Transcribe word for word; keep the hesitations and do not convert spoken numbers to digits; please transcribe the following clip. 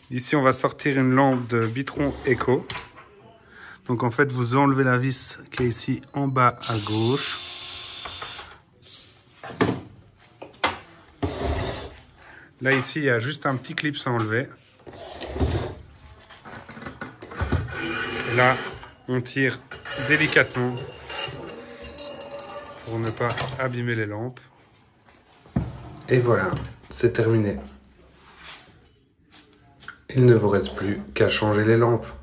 Ici, on va sortir une lampe de Bitron Eco. Donc en fait, vous enlevez la vis qui est ici en bas à gauche. Là, ici, il y a juste un petit clip à enlever. Et là, on tire délicatement pour ne pas abîmer les lampes. Et voilà, c'est terminé. Il ne vous reste plus qu'à changer les lampes.